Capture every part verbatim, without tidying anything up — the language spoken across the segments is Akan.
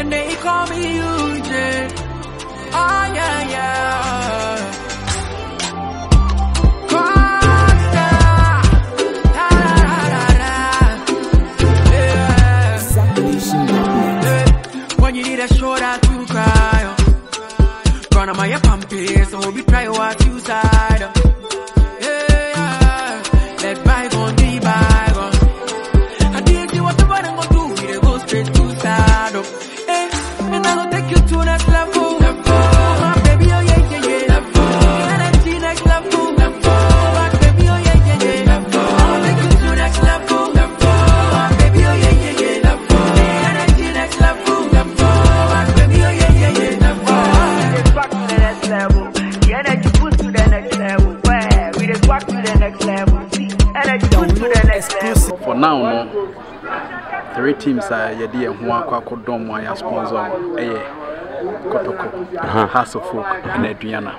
And they call me U J. Oh yeah, yeah. Rockstar. Da, da, da, da. Yeah. When you need a shoulder to cry, run on my pumpy, so we'll be trying what you side. Yeah, let bygone be bygone. I did you what the body gonna do, we go straight to side. Hey, and I will take you to next level. My baby, oh yeah, yeah, yeah. Energy next level. My baby, oh yeah, yeah, yeah. I'll take you to next level. My baby, oh yeah, yeah, yeah. Energy next level. My baby, oh yeah, yeah, yeah. Back to the next level. The energy push to the next level. Where we just walk to the next level. See, energy push to the next level. For now, no, three teams are yedi and one kwako dom one ya sponsor eh Kotoko, House of Folk and Adriana.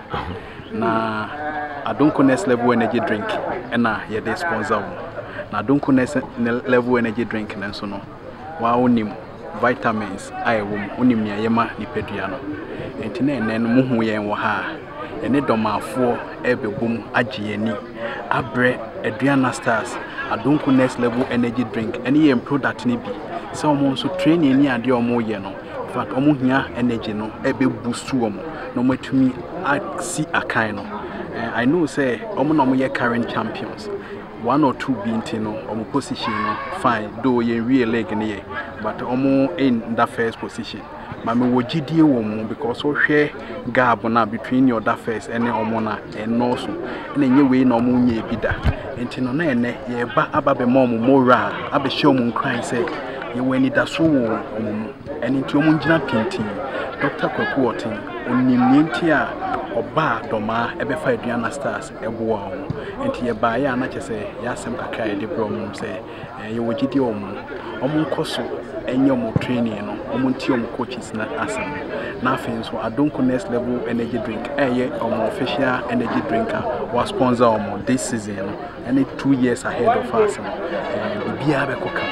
Na Adonko next level energy drink and na yedi sponsor. Na Adonko next level energy drink and so no. Wa onim vitamins I wom onim ya yema ni peduano. Entine enen muhu yen wo ha. Ene domafo ebebum agye ani abre Adriana Stars Adonko next level energy drink any em product ni bi se omo so training ni ade omo ye no in fact omo hia energy no ebe boost omo no matumi asi akan no I know say omo no ye current champions one or two binti no omo position no fine though ye real leg ni ye but omo in that first position mama wogidie wo mu because so hwe gap na between your that first and omo na eno so na nye we na omo nye bida enti no na ene ye ba ababe mom mora abe show mu nkran say ye we ni da so wo omo eni nti omo ngina pinti Doctor Kwaku Otin onim nti a oba doma ebe fa Adriana Stars ebo wo enti ye ba ya na chese ya asem kakra ye de bro mu say ye wogidie omo omo nkoso enye omo training no omo nti omo coaches na asem na afin so Adonko next level energy drink eye omo official energy drinker was sponsor omo this season no and two years ahead of us no bia be koka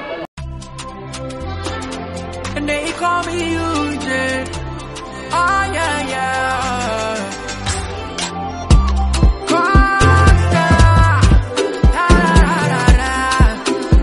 and they call me U J. Oh yeah, yeah. Rockstar. Da, da, da,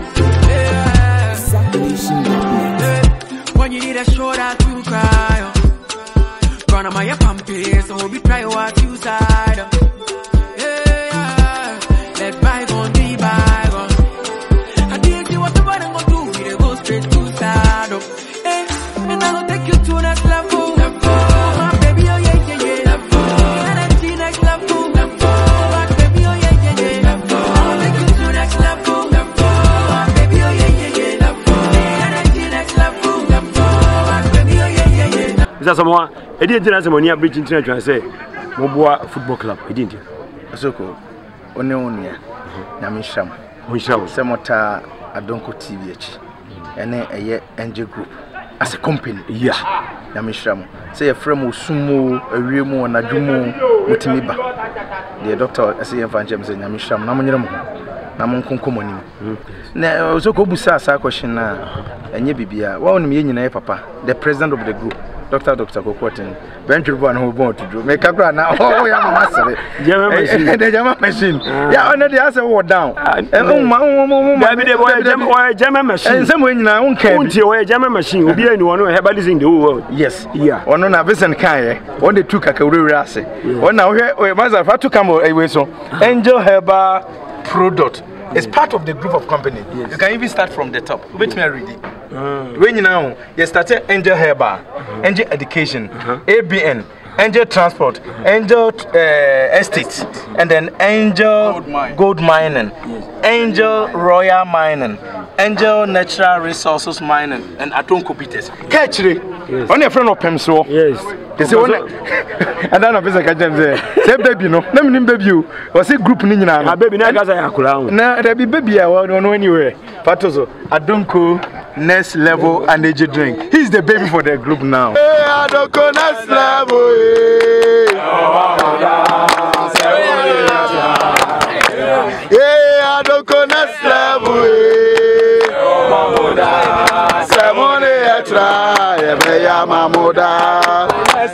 da. Yeah. When you need a shoulder to cry, run on my pumpy, so we'll be trying what you side. Yeah, let bygone be bygone. I did you what the body gonna do, we go straight to side. Hey, and I will take you to next level. My baby, oh yeah, yeah, yeah. Energy next level. My baby, oh yeah, yeah, yeah. I'll take you to next level. My baby, oh yeah, yeah, yeah. Energy next level. My baby, oh yeah, yeah, yeah. Is that someone? He didn't tell us when you bridge into and say, Mobua Football Club. He didn't. Asoko oneonia na misham Misham semota Adonko T V H ene eye N J Group as a company yeah na misham say frame osumo awiemu na dwumo mutimiba the doctor say evangelist say na misham na monyere mo na monkonkom anim na osoko busa asa question na enye bibia wa wonim ye nyina papa the president of the group Doctor Doctor Kokotin, Bench one who want to do make a grant now. Oh, yeah, master. German machine, the German machine. Yeah, on the answer word down. German machine. And some way now, okay, German machine will be anyone who have in the world. Yes, yeah. On a Vincent Kai, on the two Kakarasi. On now, here, myself, to come away so. Angel Herba product. It's part of the group of company. Yes. You can even start from the top. Wait me read it. When you now you started Angel Herba, uh-huh. Angel Education, uh-huh. A B N, Angel Transport, uh-huh. Angel uh, Estate, and then Angel Gold, Mine. Gold Mining, yes. Angel Royal Mining, Angel Natural Resources Mining, and Adonko Bitters. Catch it. Yes. On your friend of Pemso. Yes. They say one. And then officer catch them say, "Say baby no, let me baby you." Was a group ni na. Ah baby na gaza yakula. Na there be baby I want no anywhere. Patoso Adonko next level energy drink. He's the baby for the group now. Hey Adonko next level. Hey Adonko next level. yetra ebe ya mamuda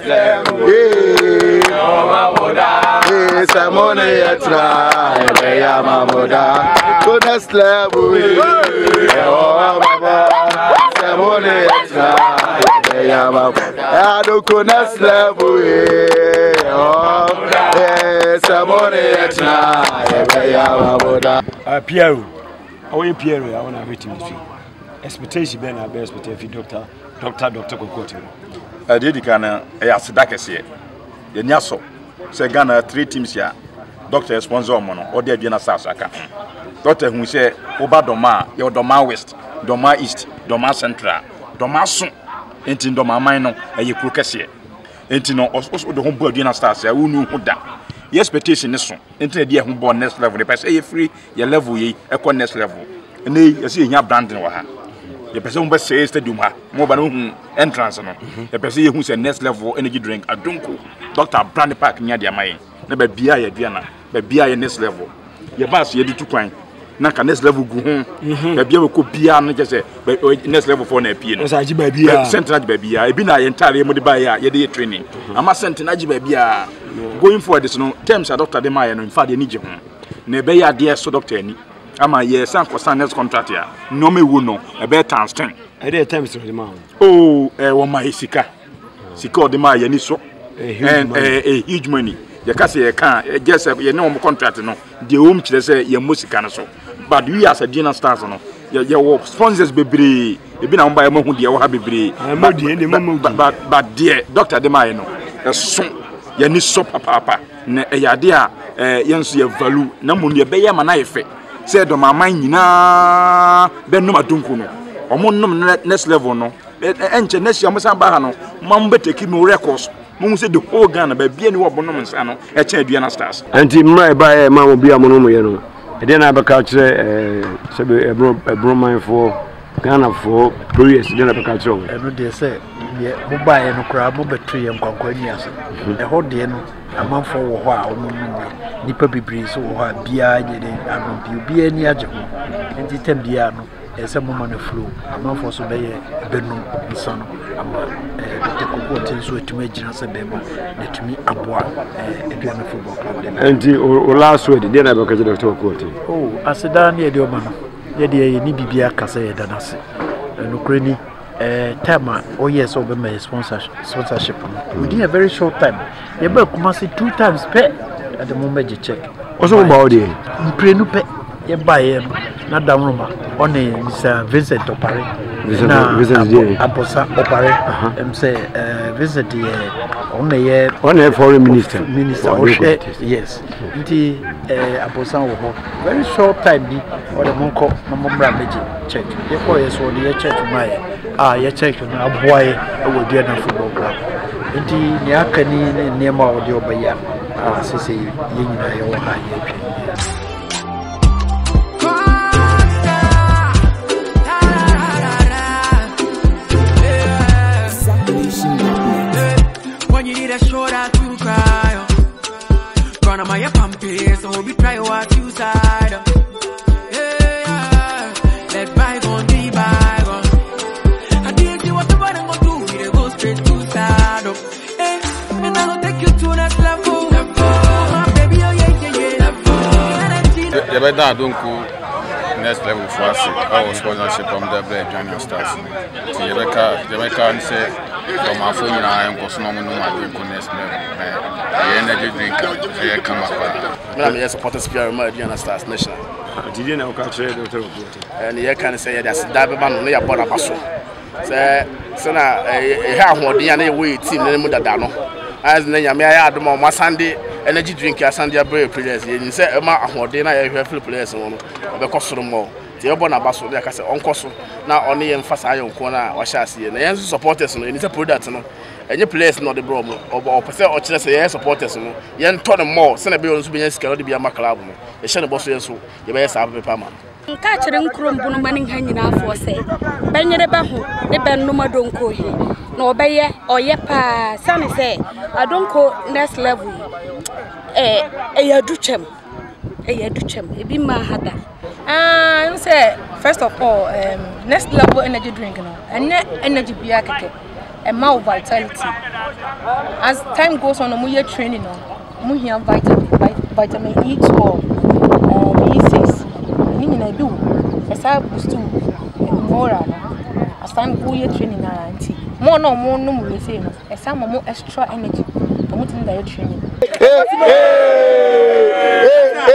eh samone yetra ebe ya mamuda to next level eh oh baba samone yetra ebe ya mamuda ado to next level eh oh eh samone yetra ebe ya mamuda ah Pierre owe Pierre I want to meet him this expectation be na be expectation doctor doctor doctor Kokote eh dey dikana eh asida kese ye nyaso se Ghana three teams ya doctor sponsor mo no o dey adua na south aka doctor hu se oba doma ye doma west doma east doma central doma so enti doma man no eh kru kese enti no oso de ho bo adua na stars ya unu hu da ye expectation ne so enti na dey hu bo next level the person ye free ye level ye e ko next level ene ye se nya branding wa ha the person be say stadium ha mo ba no hu entrance no the person ye hu say next level energy drink adonko doctor brand park nya dia mai na ba bia ye dua na ba bia ye next level ye ba so ye di tukwan na ka next level gu hu ba bia ko bia no je say next level for na apie no sa ji ba bia center ba bia e bi na ye ntare mo de ba ya ye de training ama center na ji ba bia going forward this no terms a doctor de mai no in fact ye ni je hu na be ya de so doctor ani ama ye san ko san next contract ya no me wo no e be times ten e dey times the man oh eh wo ma sika sika o de ma ye ni so and a huge money ye ka say ye kan just ye no contract no de o m kire say ye mo sika no so but we as a Diana Stars no ye ye wo sponsors bebre e bi na mo ba ye mo hu de wo ha bebre but but there doctor de ma ye no e so ye ni so papa papa na e ya de a ye nso ye value na mo ye be ye ma na ye fe say do mama nyina be no madunku no omo nom next level no enche next year mo san ba ha no mam be take me records mo say the whole Ghana ba bia ni wo bonom nsa no e cha Aduana Stars anti mra ba e ma mo bia mo no mo ye no e dey na be ka kire eh se be ebro ebro man for Ghana for prayers dey na be ka kire e no dey say ye mo ba ye no kra mo betu ye nkwankwa ni ase e ho dey no amanfo wo ho a omo ni nipa bibiri so wo ha bia ye dey anompi bia ni age ho enti tem bia no e se mo man flow amanfo so be ye benum nso no ama e de Kokote so etumi agina se be mo etumi aboa e Aduana football club dem enti o last word dey na be ka kire Doctor Kokote oh aseda na ye dey o ma no ye dey ye ni bibia kasa ye da na se no kreni eh time oh yes over my sponsorship sponsorship within a very short time you be come see two times pay at the moment you check also about there you pray no pay you buy him na down room on Mister Vincent Opare Vincent Vincent there Aposa Opare em say eh Vincent here on the on the foreign minister minister yes nti eh Aposa wo very short time bi or the monko na mo bra meji check you call yes or the check my ah ye check na aboy e wo Aduana football club enti ni aka ni nema o de obaya ah sese ye nyina ye wo ha ye twa when you need a shoulder to cry run on my pampi so be try what you side yeah let bygone be bygone I did you what the body go do we go straight to side eh and I will take you to next level baby oh yeah yeah yeah yeah but that don't go next level for us our sponsorship from the Aduana Stars so you better you better say from my phone na en koso no no ma drink next level eh energy drink e come up me am support speaker ma Aduana Stars national did you know ka kire Doctor Kokote and you can say that's that be man no ya boda baso say say na e ha hoden ya na we team na mu dada no as na nyame ya adom o masande energy drink ya sande ya brave players ye say e ma ahoden na ya hwe players no be kosoro mo ti e bona baso ya ka say onkoso na oni ye mfasa ayo nko na wa sha ase na yen supporters no ni say product no enye players no the bro mo o pese o kire say yen supporters no yen to no more say na be on so be yen sika no de bia ma club no ye hye ne boso yen so ye be ye sa paper man nka kire nkrom bunu manin ha nyina afo se benyere ba ho ne benno madonko he na obeye oye pa sane se adonko next level eh e yaduchem e yaduchem e bi ma hada ah you say First of all, um, next level energy drink now, and energy be a mouth vitality. As time goes on, we are training on. We have vitamin, vitamin E twelve, uh, E six. Meaning I do. As I boost to more. As time go year training na auntie. More no more no more say no. As some more extra energy. Promoting the training. Hey, hey,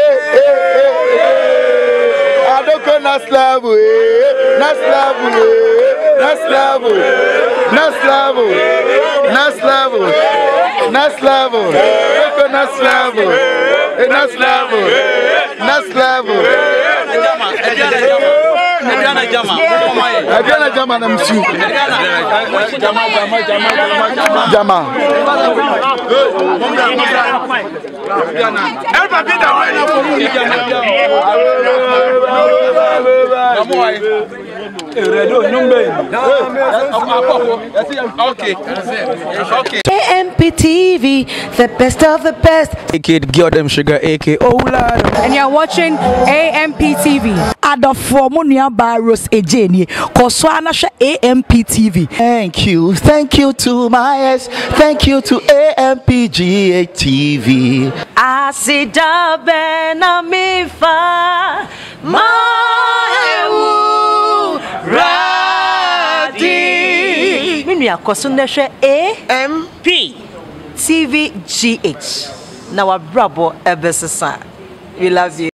I don't go next level, next level, next level, next level, next level, next level, next level, next level, next level. Adriana Jama, Adriana Jama, I'm sure. Jama, Jama, Jama, Jama, Okay, okay. A M P T V, the best of the best. A kid, give them sugar, A K. Oh, Lord. And you're watching A M P T V. Ada Formunia Barros Ejeni, Koswana A M P T V. Thank you, thank you to my S, thank you to A M P G A T V. Asida benamifa maewu radi. Minya Kosuneshe A M P T V G H. Now a brabo ebesesa. We love you.